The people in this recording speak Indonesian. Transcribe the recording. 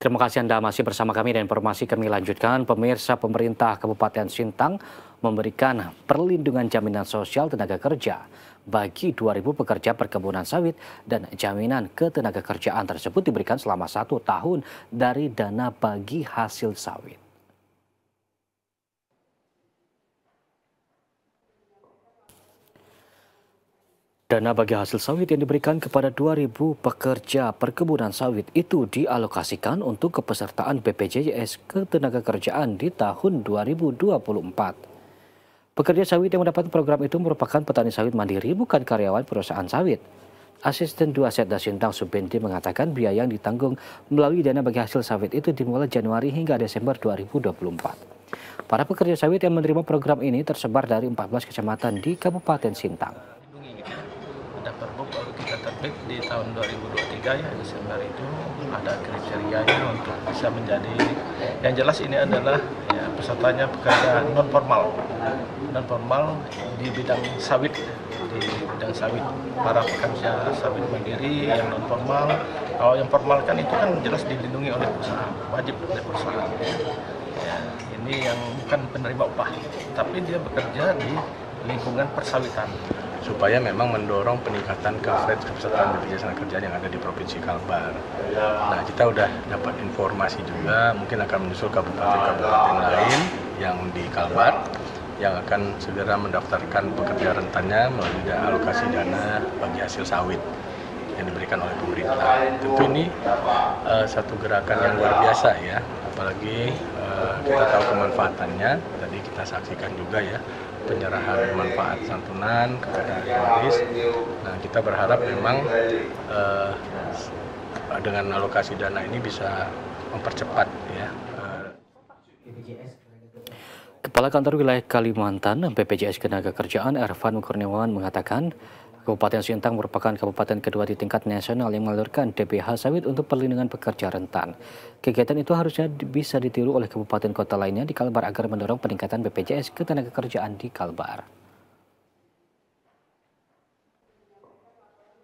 Terima kasih Anda masih bersama kami dan informasi kami lanjutkan. Pemirsa, pemerintah Kabupaten Sintang memberikan perlindungan jaminan sosial tenaga kerja bagi 2.000 pekerja perkebunan sawit dan jaminan ketenagakerjaan tersebut diberikan selama 1 tahun dari dana bagi hasil sawit. Dana bagi hasil sawit yang diberikan kepada 2.000 pekerja perkebunan sawit itu dialokasikan untuk kepesertaan BPJS Ketenagakerjaan di tahun 2024. Pekerja sawit yang mendapat program itu merupakan petani sawit mandiri, bukan karyawan perusahaan sawit. Asisten 2 Setda Sintang Subenti mengatakan biaya yang ditanggung melalui dana bagi hasil sawit itu dimulai Januari hingga Desember 2024. Para pekerja sawit yang menerima program ini tersebar dari 14 kecamatan di Kabupaten Sintang. Ada Pergub baru kita terbit di tahun 2023 ya, Desember itu ada kriterianya untuk bisa menjadi, yang jelas ini adalah ya, pesertanya pekerja non formal di bidang sawit, para pekerja sawit mandiri yang non formal. Kalau yang formal kan itu kan jelas dilindungi oleh perusahaan, wajib oleh perusahaan. Ya, ini yang bukan penerima upah, tapi dia bekerja di lingkungan persawitan, supaya memang mendorong peningkatan coverage kepesertaan BPJS Ketenagakerjaan yang ada di Provinsi Kalbar. Nah, kita udah dapat informasi juga, mungkin akan menyusul kabupaten-kabupaten lain yang di Kalbar yang akan segera mendaftarkan pekerja rentannya melalui alokasi dana bagi hasil sawit yang diberikan oleh pemerintah. Tentu ini satu gerakan yang luar biasa ya, apalagi kita tahu kemanfaatannya. Tadi kita saksikan juga ya, penyerahan manfaat santunan kepada waris. Nah, kita berharap memang dengan alokasi dana ini bisa mempercepat ya. Kepala Kantor Wilayah Kalimantan BPJS Ketenagakerjaan Ervan Kurniawan mengatakan Kabupaten Sintang merupakan kabupaten kedua di tingkat nasional yang mengalurkan DBH sawit untuk perlindungan pekerja rentan. Kegiatan itu harusnya bisa ditiru oleh kabupaten kota lainnya di Kalbar agar mendorong peningkatan BPJS Ketenagakerjaan di Kalbar.